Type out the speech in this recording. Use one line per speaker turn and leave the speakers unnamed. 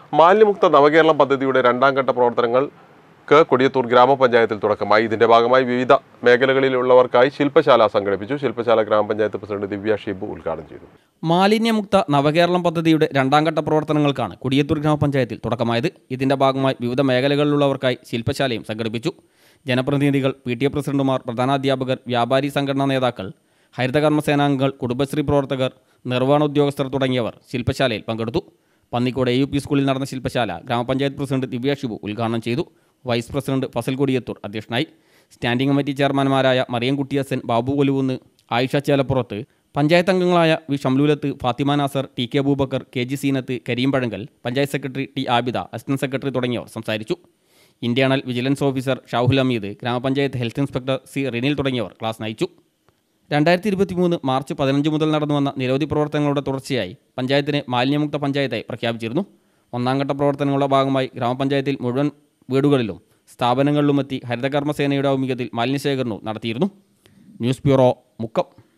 മാലിന്യമുക്ത നവകേരളം പദ്ധതിയുടെ രണ്ടാം ഘട്ട പ്രവർത്തനങ്ങൾക്ക് കൊടിയത്തൂർ ഗ്രാമപഞ്ചായത്തിൽ തുടക്കമായി. ഇതിന്റെ ഭാഗമായി വിവിധ മേഖലകളിലുള്ളവർക്കായി ശില്പശാല സംഘടിപ്പിച്ചു. ശില്പശാല ഗ്രാമപഞ്ചായത്ത് പ്രസിഡന്റ് ദിവ്യ ഷിബു ഉദ്ഘാടനം ചെയ്തു.
മാലിന്യമുക്ത നവകേരളം പദ്ധതിയുടെ രണ്ടാം ഘട്ട പ്രവർത്തനങ്ങൾക്കാണ് കൊടിയത്തൂർ ഗ്രാമപഞ്ചായത്തിൽ തുടക്കമായത്. ഇതിന്റെ ഭാഗമായി വിവിധ മേഖലകളിലുള്ളവർക്കായി ശില്പശാലയും സംഘടിപ്പിച്ചു. ജനപ്രതിനിധികൾ, PTA പ്രസിഡന്റുമാർ, പ്രധാനാധ്യാപകർ, വ്യാപാരി സംഘടനാ നേതാക്കൾ, ഹരിതകർമ്മസേനാംഗങ്ങൾ, കുടുംബശ്രീ പ്രവർത്തകർ, നിർവ്വഹണ ഉദ്യോഗസ്ഥർ തുടങ്ങിയവർ ശില്പശാലയിൽ പങ്കെടുത്തു. പന്നിക്കോട് AUP സ്കൂളിൽ നടന്ന ശില്പശാല ഗ്രാമപഞ്ചായത്ത് പ്രസിഡന്റ് ദിവ്യ ഷിബു ഉദ്ഘാടനം ചെയ്തു. വൈസ് പ്രസിഡന്റ് ഫസൽ കൊടിയത്തൂർ അധ്യക്ഷനായി. സ്റ്റാൻഡിംഗ് കമ്മിറ്റി ചെയർമാൻമാരായ മറിയം കുട്ടിയസൻ, ബാബു കൊലുവുന്ന്, ആയിഷ ചേലപ്പുറത്ത്, പഞ്ചായത്ത് അംഗങ്ങളായ V Shamlulath, Fathima Nasar, TK Abubakar, KG Seenath, Kareem Pazhangal, panchayat secretary T Abida, assistant secretary തുടങ്ങിയവർ സംസാരിച്ചു. Internal vigilance officer Shahul Ameed, grama panchayat health inspector C Rinil തുടങ്ങിയവർ ക്ലാസ് നയിച്ചു. 2023 മാർച്ച് 15 മുതൽ നടന്നു വന്ന നിരവധി പ്രവർത്തനങ്ങളുടെ തുടർച്ചയായി പഞ്ചായത്തിനെ മാലിന്യമുക്ത പഞ്ചായത്തായി പ്രഖ്യാപിച്ചിരുന്നു. ഒന്നാം ഘട്ട പ്രവർത്തനങ്ങളുടെ ഭാഗമായി ഗ്രാമപഞ്ചായത്തിൽ മുഴുവൻ വീടുകളിലും സ്ഥാപനങ്ങളിലുമെത്തി ഹരിതകർമ്മസേനയുടെ ആഭിമുഖ്യത്തിൽ മാലിന്യശേഖരണവും നടത്തിയിരുന്നു. News bureau, Mukkam.